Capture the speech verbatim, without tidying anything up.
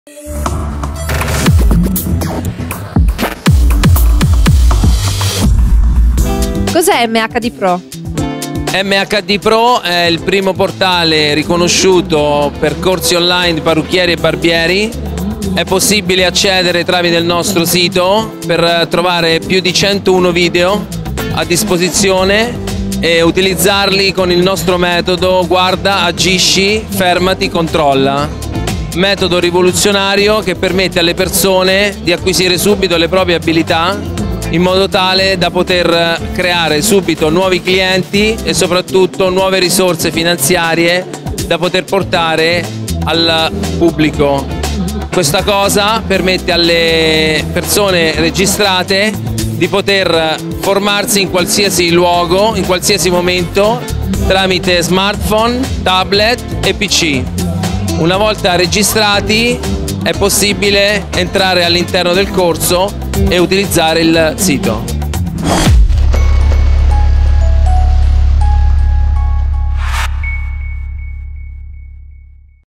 Cos'è M H D Pro? M H D Pro è il primo portale riconosciuto per corsi online di parrucchieri e barbieri. È possibile accedere tramite il nostro sito per trovare più di centouno video a disposizione e utilizzarli con il nostro metodo guarda, agisci, fermati, controlla. Metodo rivoluzionario che permette alle persone di acquisire subito le proprie abilità in modo tale da poter creare subito nuovi clienti e soprattutto nuove risorse finanziarie da poter portare al pubblico. Questa cosa permette alle persone registrate di poter formarsi in qualsiasi luogo, in qualsiasi momento, tramite smartphone, tablet e P C. Una volta registrati è possibile entrare all'interno del corso e utilizzare il sito.